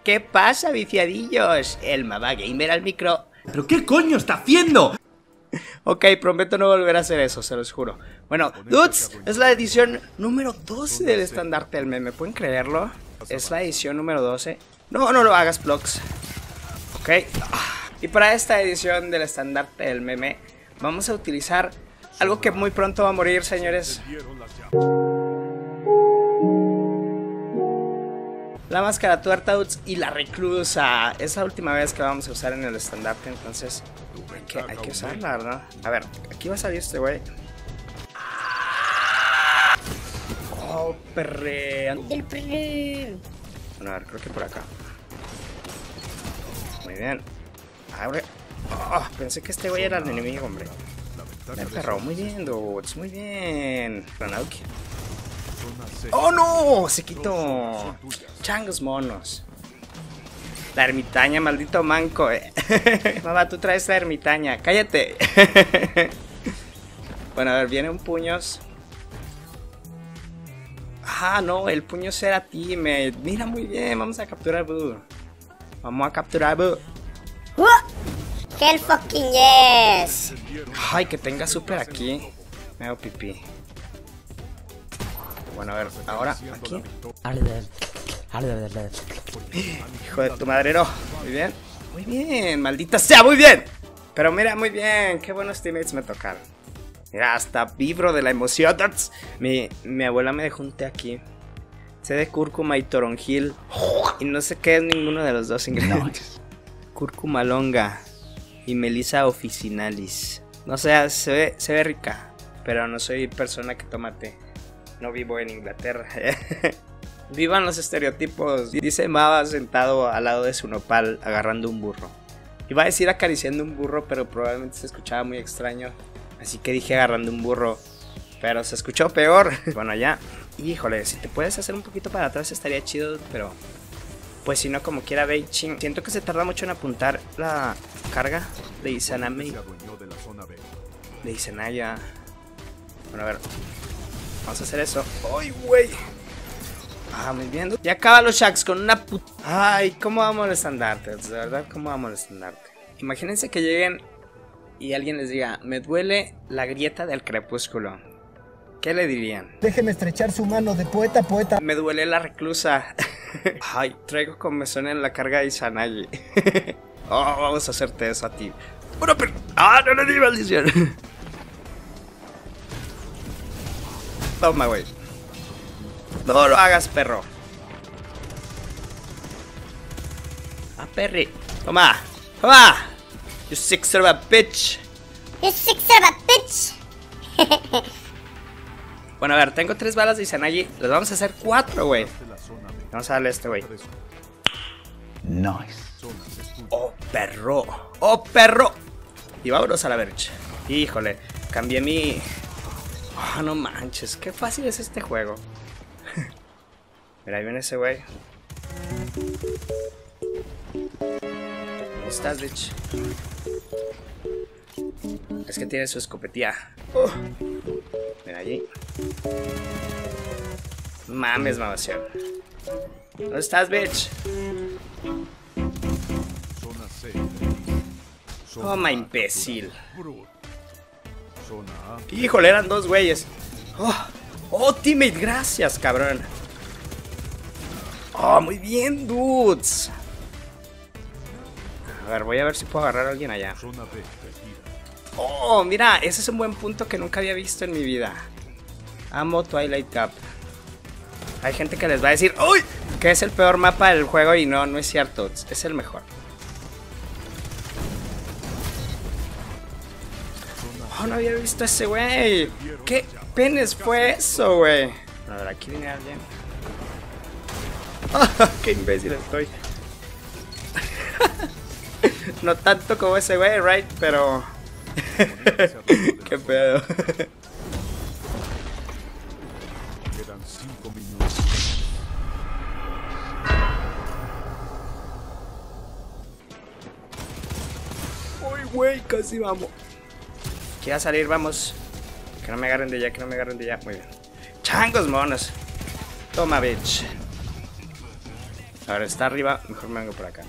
¿Qué pasa, viciadillos? El Mava Gamer al micro. ¿Pero qué coño está haciendo? Ok, prometo no volver a hacer eso, se los juro. Bueno, dudes, es la edición número 12 del estandarte del meme. ¿Pueden creerlo? Es la edición número 12. No lo hagas, vlogs. Ok. Y para esta edición del estandarte del meme, vamos a utilizar algo que muy pronto va a morir, señores. La máscara tuerta, dudes, y la reclusa. Es la última vez que vamos a usar en el estandarte, entonces hay que usarla, ¿verdad? A ver, aquí va a salir este güey. Oh, perre. El perre. Bueno, a ver, creo que por acá. Muy bien. Abre. Oh, pensé que este güey era el enemigo, hombre. Me perro, muy bien, dudes, muy bien. Ranauki. ¡Oh, no! Se quitó. Changos monos. La ermitaña, maldito manco, Mamá, tú traes la ermitaña. ¡Cállate! Bueno, a ver, viene un puños. Ah, no, el puño será teammate. Mira, muy bien, vamos a capturar Boo. Vamos a capturar Boo. Hell fucking yes. Ay, que tenga super aquí. Me hago pipí. Bueno, a ver, ahora aquí. Hijo de tu madre, no. Muy bien. Muy bien, maldita sea, muy bien. Pero mira, muy bien. Qué buenos teammates me tocaron. Mira, hasta vibro de la emoción. Mi abuela me dejó un té aquí. Té de cúrcuma y toronjil. Y no sé qué es ninguno de los dos ingredientes. Cúrcuma longa y melisa officinalis. No sé, se ve rica. Pero no soy persona que toma té. No vivo en Inglaterra. Vivan los estereotipos. Dice Mava sentado al lado de su nopal agarrando un burro. Iba a decir acariciando un burro, pero probablemente se escuchaba muy extraño. Así que dije agarrando un burro. Pero se escuchó peor. Bueno, ya. Híjole, si te puedes hacer un poquito para atrás estaría chido, pero pues si no, como quiera, Beijing. Siento que se tarda mucho en apuntar la carga de Izanami. De Izanaya. Bueno, a ver. Vamos a hacer eso. ¡Ay, güey! Ah, muy bien. Ya acaba los Shacks con una puta. Ay, ¿cómo vamos al estandarte? De verdad, ¿cómo vamos al estandarte? Imagínense que lleguen y alguien les diga: me duele la grieta del crepúsculo. ¿Qué le dirían? Déjeme estrechar su mano de poeta a poeta. Me duele la reclusa. Ay, traigo comezón en la carga de Izanagi. Oh, vamos a hacerte eso a ti. Bueno, pero... ¡Ah, no le di maldición! Toma, güey. No lo hagas, perro. Ah, perri. Toma. Toma. You sick son of a bitch. You sick son of a bitch. Bueno, a ver, tengo 3 balas de Izanagi. Les vamos a hacer 4, güey. Vamos a darle a este, güey. Nice. Oh, perro. Oh, perro. Y vámonos a la verge. Híjole, cambié mi... Oh, no manches, qué fácil es este juego. Mira, ahí viene ese güey. ¿Dónde estás, bitch? Es que tiene su escopetía. Mira allí. Mames, mamación. ¿Dónde estás, bitch? Toma, imbécil. Híjole, eran 2 güeyes. Oh, teammate, gracias, cabrón. Oh, muy bien, dudes. A ver, voy a ver si puedo agarrar a alguien allá. Oh, mira, ese es un buen punto que nunca había visto en mi vida. Amo Twilight Cup. Hay gente que les va a decir: ¡uy! Que es el peor mapa del juego, y no es cierto. Es el mejor. Oh, no había visto ese güey. ¿Qué penes fue eso, güey? A ver, aquí viene alguien. Oh, qué imbécil estoy. No tanto como ese güey, right? Pero... qué pedo. Quedan 5 minutos. Uy, güey, casi vamos. Quiero salir, vamos. Que no me agarren de allá, que no me agarren de allá. Muy bien. Changos monos. Toma, bitch. A ver, está arriba. Mejor me vengo por acá.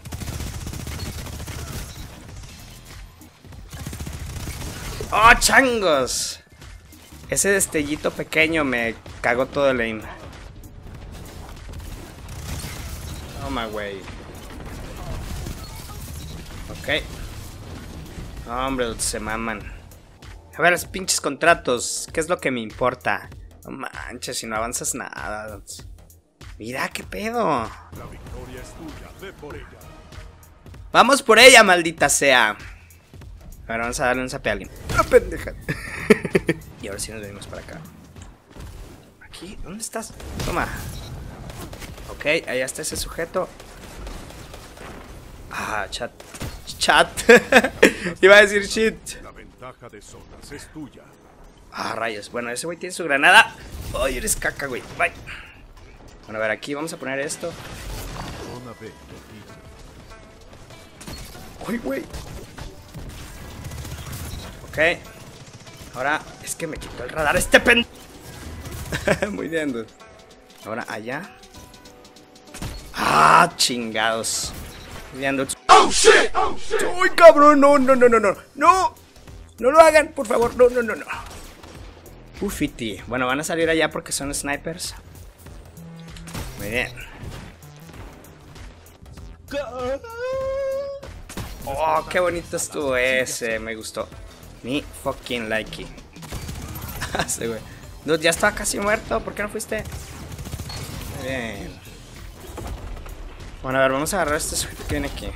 ¡Oh, changos! Ese destellito pequeño me cagó todo el aim. Toma, güey. Ok. Hombre, se maman. A ver, los pinches contratos. ¿Qué es lo que me importa? No manches, si no avanzas nada. Mira, qué pedo. La victoria es tuya, ve por ella. Vamos por ella, maldita sea. A ver, vamos a darle un zape a alguien. ¡Ah, pendeja! Y ahora sí nos venimos para acá. Aquí, ¿dónde estás? Toma. Ok, allá está ese sujeto. Ah, chat. Chat. Iba a decir shit. La ventaja de zonas es tuya. Ah, rayos. Bueno, ese güey tiene su granada. Ay, eres caca, güey. Bye. Bueno, a ver, aquí vamos a poner esto. Zona B, perdida. Uy, güey. Ok. Ahora es que me quitó el radar este pen. Muy bien, dude. Ahora allá. Ah, chingados. Muy bien, dude. ¡Oh, shit! ¡Oh, shit! ¡Uy, cabrón! No, no, no, no, no. ¡No! No lo hagan, por favor. No, no, no, no. Ufiti. Bueno, van a salir allá porque son snipers. Muy bien. Oh, qué bonito estuvo ese. Me gustó. Me fucking likey. Sí, güey. Dude, ya estaba casi muerto. ¿Por qué no fuiste? Muy bien. Bueno, a ver, vamos a agarrar este sujeto que viene aquí.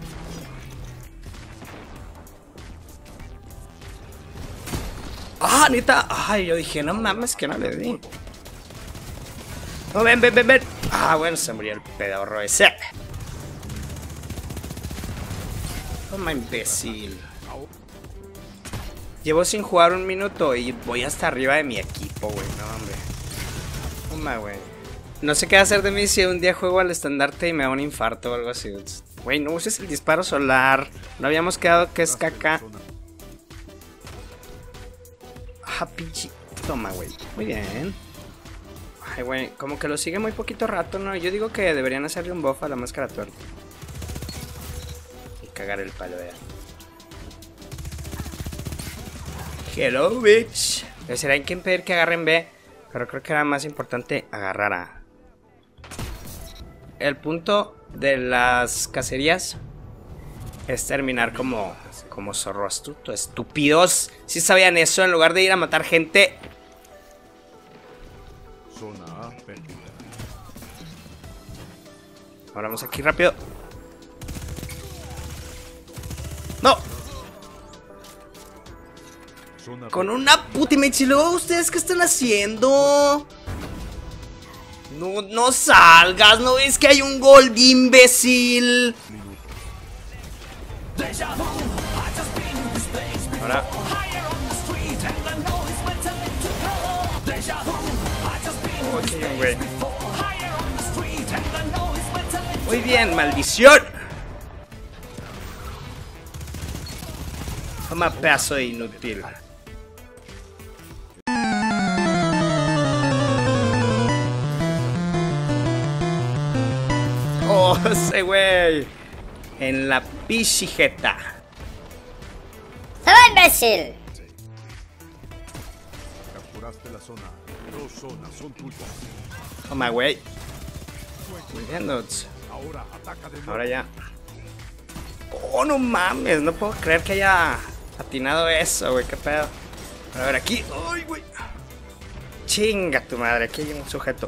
¡Ah, neta! Ay, yo dije, no mames, que no le di. No, ven, ven, ven, ven. Ah, bueno, se murió el pedorro ese. Toma, imbécil. Llevo sin jugar un minuto y voy hasta arriba de mi equipo, güey. No, hombre. Toma, güey. No sé qué hacer de mí si un día juego al estandarte y me da un infarto o algo así. Güey, no uses el disparo solar. No habíamos quedado que es caca. Ah, pinche. Toma, güey. Muy bien. Ay, güey. Como que lo sigue muy poquito rato, ¿no? Yo digo que deberían hacerle un buff a la máscara tuerta. Y cagar el palo, ya. Hello, bitch. Será en quién pedir que agarren B. Pero creo que era más importante agarrar A. El punto de las cacerías es terminar como zorro astuto. Estúpidos. Si sabían eso, en lugar de ir a matar gente. Zona A, perdida. Ahora vamos aquí rápido. ¡No! Zona Con B. una putimate. Y luego, ¿ustedes qué están haciendo? No, no salgas. ¿No ves que hay un gold, imbécil? Ahora. Oh, qué bien, güey. Muy bien, maldición. Toma, pedazo de inútil. Oh, ese güey. En la pichijeta. ¡Soy imbécil! Capturaste la zona. Dos zonas son tuyas. Toma, güey. Muy bien, dudes. Ahora ataca de nuevo. Ahora ya. Oh, no mames. No puedo creer que haya atinado eso, güey. Qué pedo. A ver, aquí. Ay, güey. Chinga tu madre. Aquí hay un sujeto.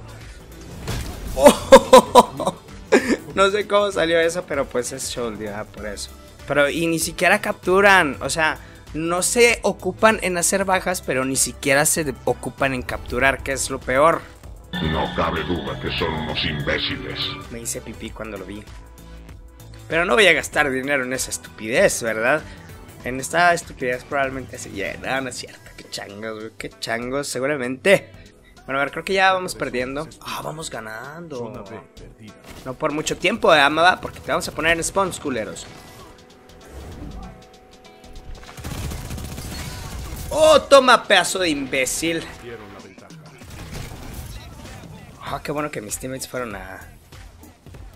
Oh, no sé cómo salió eso, pero pues es shoulder, por eso. Pero y ni siquiera capturan. O sea, no se ocupan en hacer bajas, pero ni siquiera se ocupan en capturar, que es lo peor. No cabe duda que son unos imbéciles. Me hice pipí cuando lo vi. Pero no voy a gastar dinero en esa estupidez, ¿verdad? En esta estupidez probablemente se llena. No es cierto. Qué changos, güey. Qué changos, seguramente. Bueno, a ver, creo que ya vamos perdiendo. Ah, vamos ganando. Zona B, perdida. No por mucho tiempo, Amada, porque te vamos a poner en spawns, culeros. Oh, toma, pedazo de imbécil. Dieron la ventaja. Ah, qué bueno que mis teammates fueron a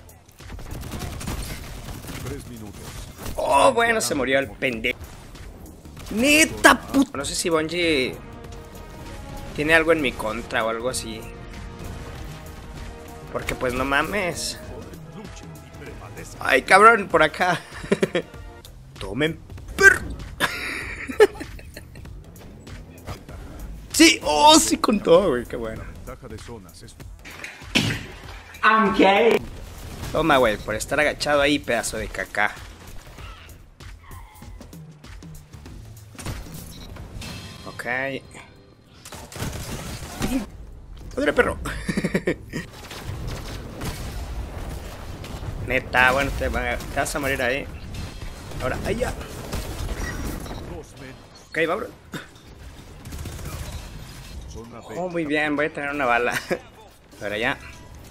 3 minutos. Oh, bueno, se murió el pendejo. Neta puta. No sé si Bungie tiene algo en mi contra o algo así. Porque pues no mames. Ay, cabrón, por acá. Tomen perro. Sí, oh, sí con todo, güey, qué bueno. Ventaja de zonas es Toma, güey, por estar agachado ahí, pedazo de caca. Ok. Padre perro. Neta, bueno, te vas a morir ahí. Ahora, allá. 2 metros. Ok, vámonos. Zona B. Oh, muy bien, voy a tener una bala. Ahora ya.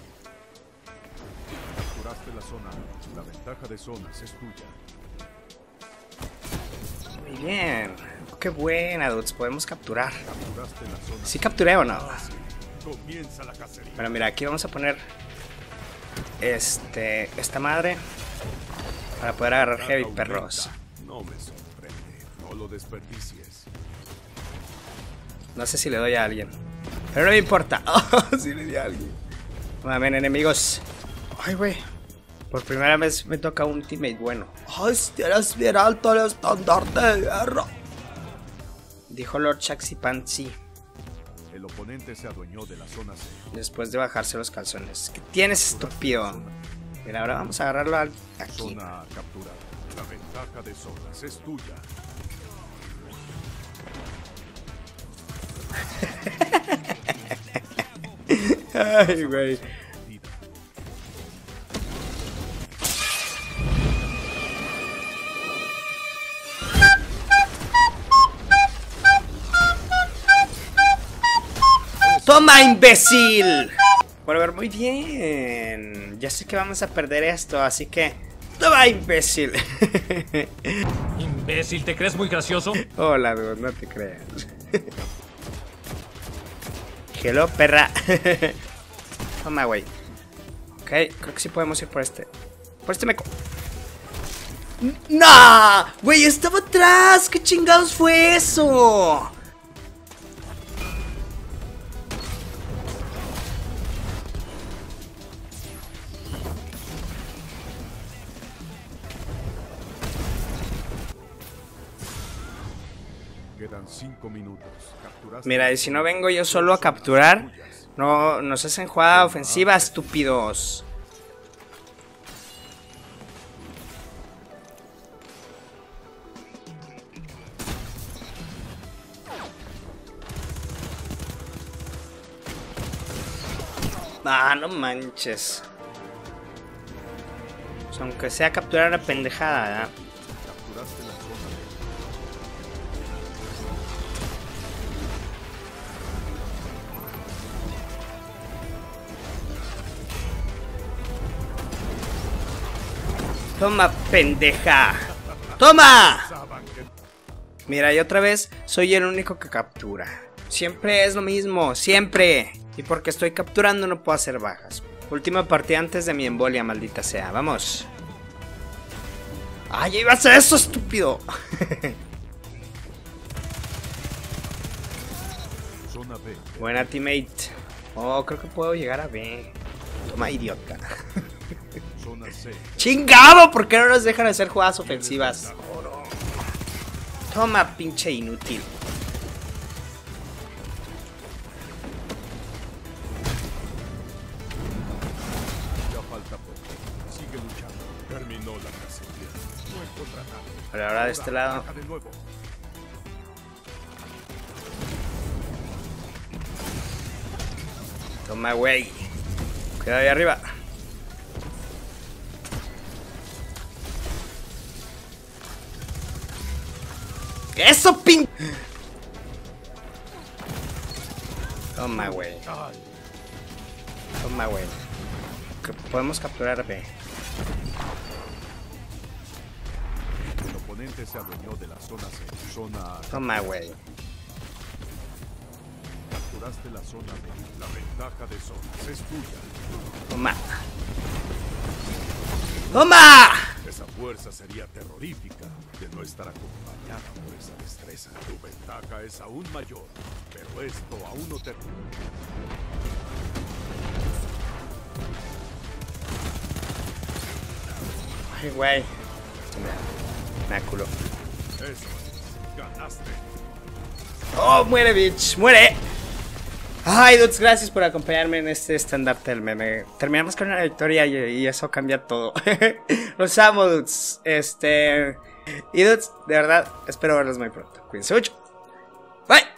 Capturaste la zona. La ventaja de zonas es tuya. Muy bien. Qué buena, dudes. Podemos capturar. Capturaste la zona. ¿Sí capturé o no? Comienza la cacería. Bueno, mira, aquí vamos a poner esta madre para poder agarrar heavy perros. No me sorprende. No lo desperdicies. No sé si le doy a alguien, pero no me importa. Oh, sí le di a alguien. Ven, enemigos. Ay, güey. Por primera vez me toca un teammate bueno. Ay, tienes bien alto el estandarte de guerra, dijo Lord Shaxi-Pan-Si El oponente se adueñó de la zona C. después de bajarse los calzones. ¿Qué tienes, estúpido? Mira, ahora vamos a agarrarlo aquí. Zona capturada. La ventaja de zonas es tuya. Ay, güey. ¡Toma, imbécil! Bueno, a ver, muy bien. Ya sé que vamos a perder esto, así que... ¡Toma, imbécil! Imbécil, ¿te crees muy gracioso? Hola, dude, no te creas. Hello, perra. Toma, güey. Ok, creo que sí podemos ir por este. Por este meco. ¡No! Güey, estaba atrás. ¿Qué chingados fue eso? Quedan 5 minutos. Capturaste Mira, y si no vengo yo solo a capturar, no nos hacen jugada ofensiva, estúpidos. Ah, no manches. Pues aunque sea capturar la pendejada, ¿verdad? Capturaste la zona Toma, pendeja. ¡Toma! B. Mira, y otra vez soy el único que captura. Siempre es lo mismo, siempre. Y porque estoy capturando no puedo hacer bajas. Última partida antes de mi embolia, maldita sea. Vamos. ¡Ay, ya iba a hacer eso, estúpido! Zona B. Buena, teammate. Oh, creo que puedo llegar a B. Toma, idiota. Zona C. ¡Chingado! ¿Por qué no nos dejan hacer jugadas ofensivas? Toma, pinche inútil. Ya falta poco. Sigue luchando. Terminó la cacería. No encuentra nada. Pero ahora de este lado. Ataca de nuevo. Toma, güey. Cuidado ahí arriba. ¡Eso, pin! Toma, güey. Toma, güey. Que podemos capturar B. El oponente se adueñó de la zona C. Zona A. Toma, güey. Capturaste la zona B. La ventaja de zonas es tuya. Toma. ¡Toma! Desapareció. fuerza sería terrorífica de no estar acompañada por esa destreza. Tu ventaja es aún mayor, pero esto aún no termina. Ay, güey. Me culo. Eso es, ganaste. ¡Oh, muere, bitch! ¡Muere! Ay, dudes, gracias por acompañarme en este estandarte del meme. Terminamos con una victoria y eso cambia todo. Los amo, dudes. Y dudes, de verdad, espero verlos muy pronto. Cuídense mucho. Bye.